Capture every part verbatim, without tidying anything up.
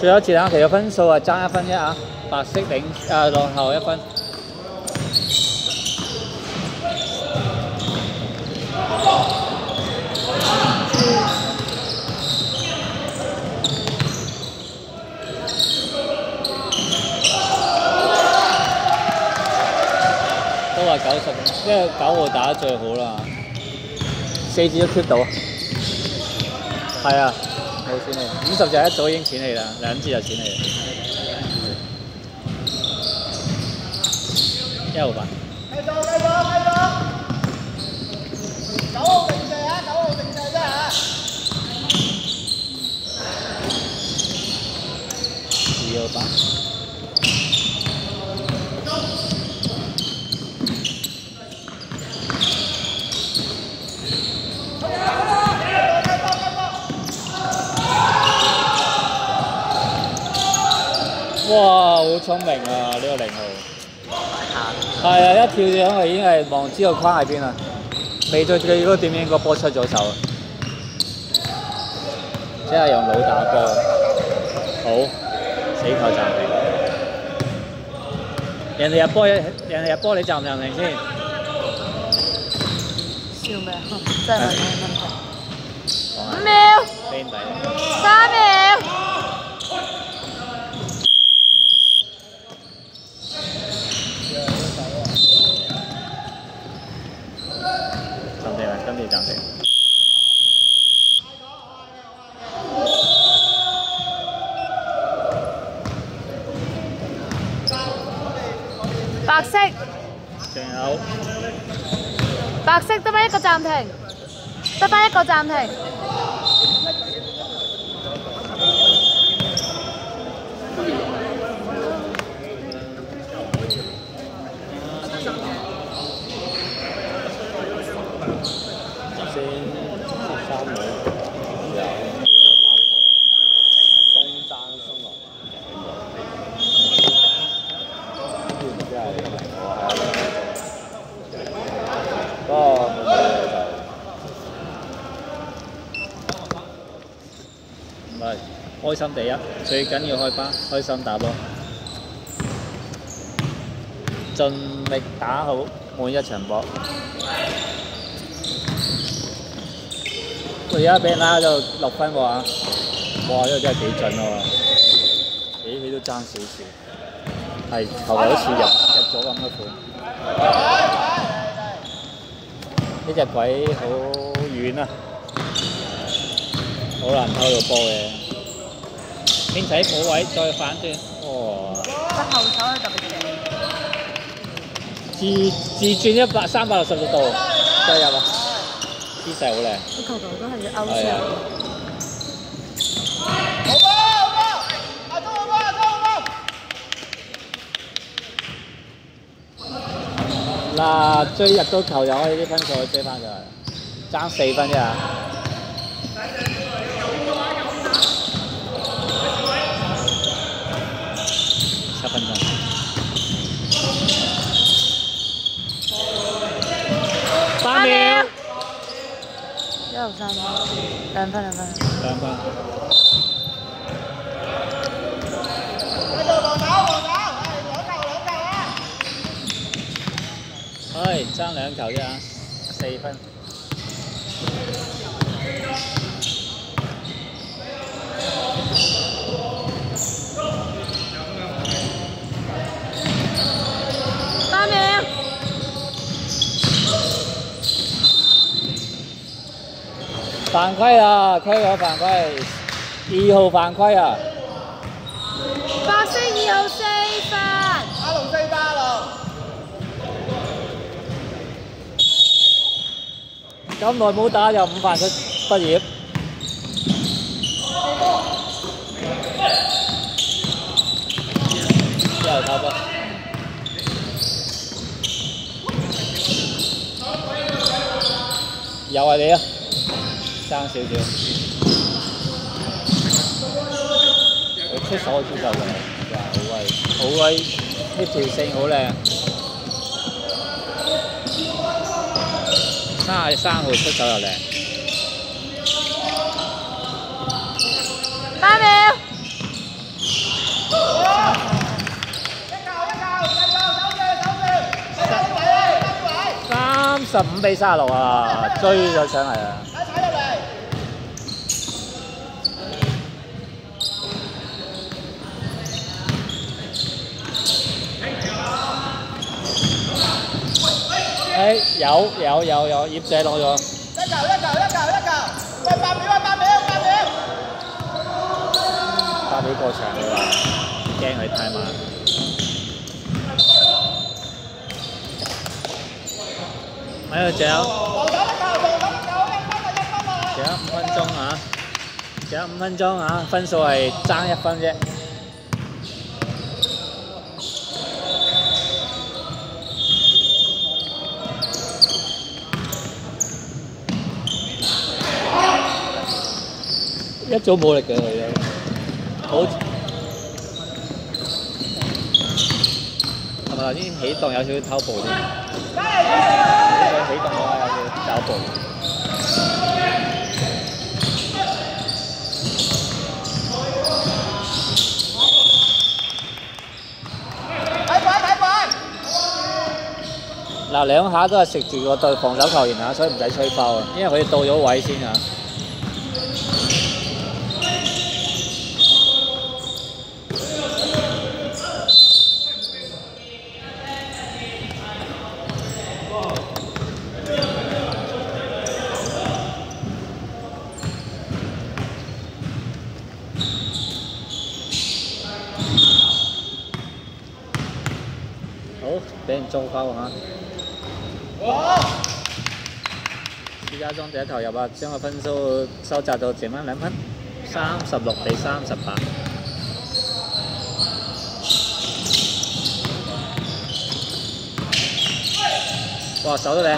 最後前兩期嘅分數係爭一分啫啊，白色領誒落後一分。都話九十，因為九號打得最好啦，四支都 keep 到。係啊。 冇錢你，五十隻一早已經錢你啦，兩支就錢你。一號八。繼續繼續繼續。九號定射啊！九號定射啫嚇。二號八。哇！好聰明啊！呢、這個零號，係啊，一跳上去已經係望知道框喺邊啦，未到佢嗰個點應個波出咗手，即係用腦打波，好死球暫停。人哋入波，人哋入波，你暫唔暫停先？笑咩？真係冇問題。五秒。飛底。三秒。 跟住暫停。白色。仲有。白色得返一個暫停，得返一個暫停。開心第一，最緊要開巴，開心打波，盡力打好每一場波。佢而家俾人拉到六分喎，哇！呢個真係幾準喎，比起都爭少少，係球好似入入咗咁嘅款。呢隻鬼好遠啊，好難偷到波嘅。 邊仔冇位，再反轉，哇！個後手係特別正，自自轉一百三百六十度，再入啊！姿勢好靚。個球球都係要勾上。好波好波，阿中好波阿中好波。嗱，追入到球就可以啲分數追翻上嚟，爭四分啫。 七分鐘，八秒，一號三分，兩分兩分，兩分。繼續防守防守，係兩球兩球啊！係爭兩球啫啊，四分。 犯規啦！規咗犯規，二號犯規啊！白色二號四分，阿龍四八咯。咁耐冇打就五犯出畢業。之後偷波。又係你啊！ 爭少少，佢出手出手嘅，哇！好威，好威，呢條線好靚。三十三號出手又靚。八秒。 十五比三十六啊，追咗上嚟啊！誒有有有有，葉姐攞咗。一球一球一球一球，喂八秒啊八秒八秒！八秒過長佢話，驚佢太慢。喺度仲有，仲有五分鐘啊！仲有五分鐘啊！分數係爭一分啫。一早冇力嘅佢哋，好係咪頭先起動有少少偷步添？佢起動嘅話有少少走步。睇快睇快！嗱兩下都係食住個對防守球員啊，所以唔使吹爆啊，因為佢哋到咗位先啊。俾人做翻嚇！施家莊第一球入啊，將個分數收窄到剩翻兩分，三十六比三十八。哇，守得靚！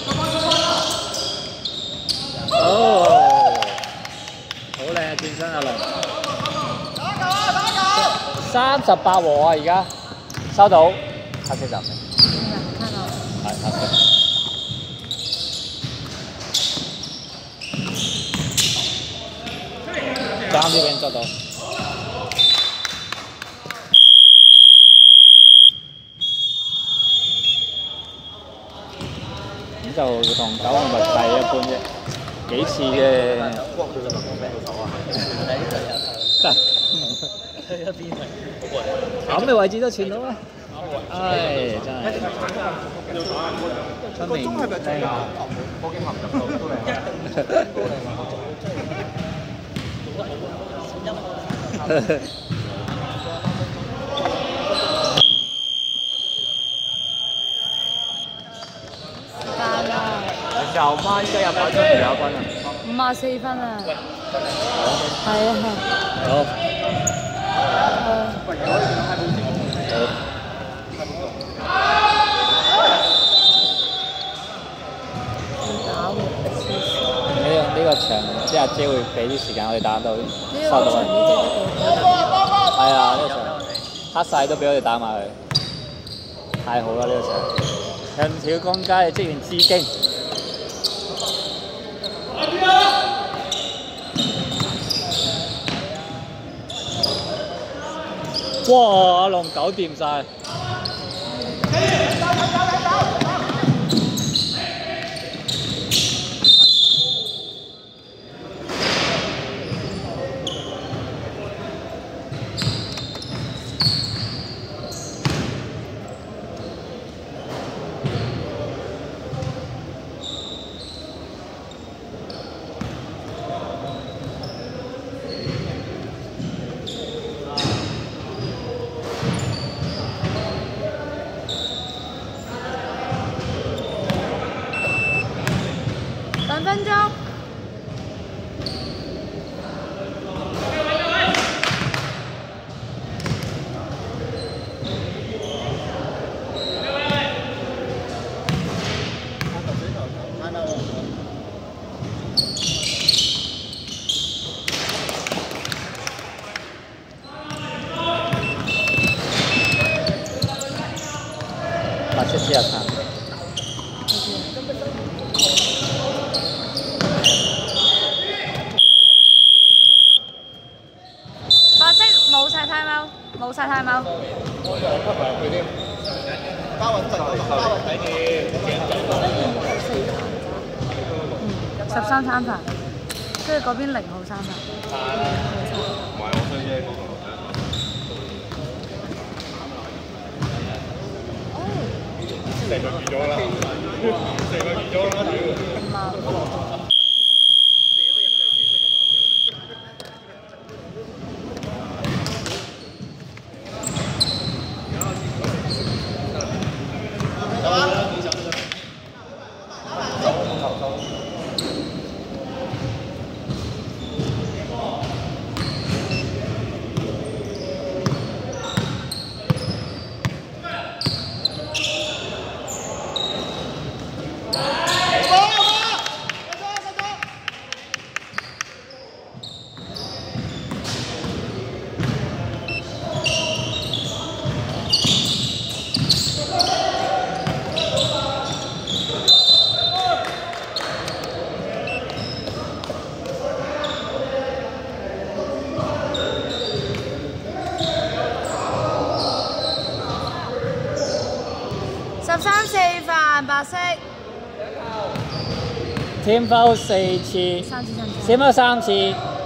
哦，好靚啊，轉身阿龍！打球啊！打球！三十八和啊，而家收到。黑色站。看到。係黑色。啱啲俾人捉到。咁就同九號密計一般啫，幾次嘅。咁嘅位置都傳到啊！唉，真係出名靚啊！波經合入到都靚，都靚啊！時間啦！又翻一入跑出廿分啊！五啊四分啊！係啊係。好。好。呢個場即係阿姐會俾啲時間我哋打到收到。係啊，呢個場黑晒都俾我哋打埋佢，太好啦！呢個場向小江街嘅職員致敬。哇！阿龍搞掂晒。兩分鐘。把这些看。白色冇晒太貓，冇晒太貓。我又吸埋佢添。包運就包運睇住。 十三三分，跟住嗰邊零號三分。 唔係我衰啫。成個完咗啦，成個完咗啦，屌！ 十三四犯白色。 天包四次， 三次三次。 閃咗三次。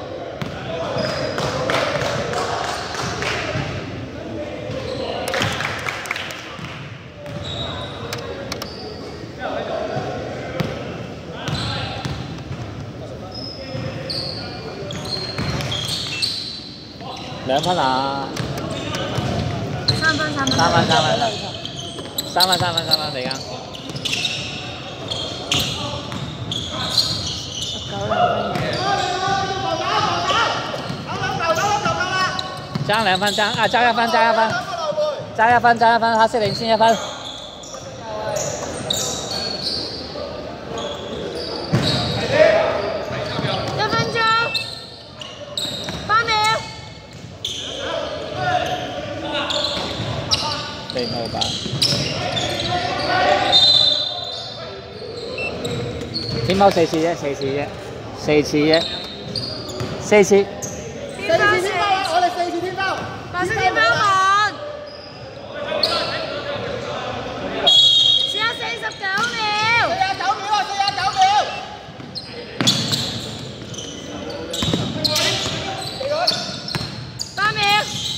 兩分啊！ 三分三分。 三分三分三分三分三分嚟㗎。 十九兩分。 爭兩分爭啊！爭一分爭一分，爭一分爭一分，黑色領先一分。 一分鐘，八秒。 零號板。天貓四次啫，四次啫，四次啫，四次。 天包四，我哋四次天包。白色天包門。四十四十九秒。四十九秒啊！四十九秒。八秒。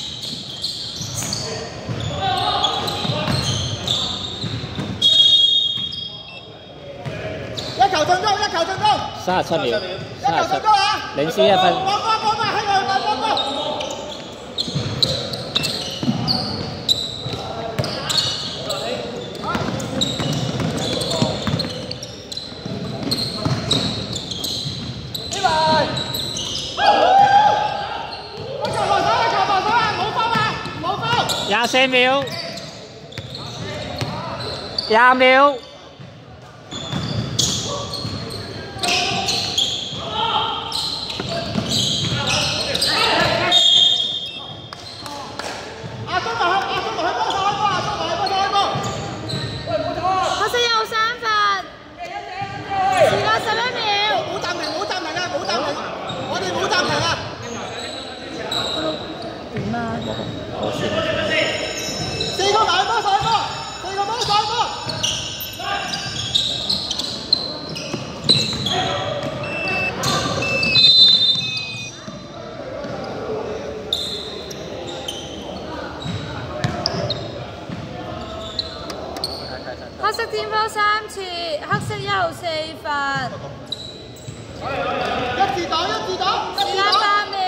一球進攻，一球進攻。 三十七秒， 一球進攻啊！ 領先一分。 幫幫幫幫，喺度幫幫幫。呢位，一球防守，一球防守啊！冇風啊，冇風。 廿四秒，廿秒。 四個埋波上波，四個波上波。黑色天波三次，黑色一號四罰。一字擋，一字擋，時間八秒。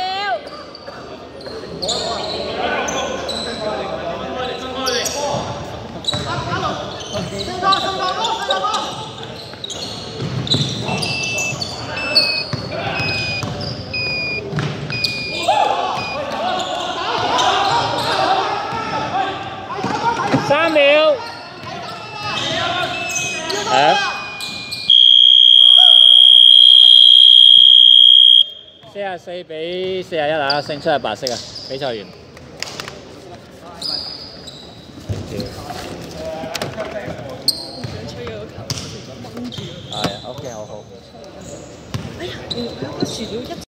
四個，四個波，四個波。 三秒。誒。四十四比四十一啊，勝出係白色啊，比賽完。係 ，OK， 好好。哎呀，你嗰個薯條一。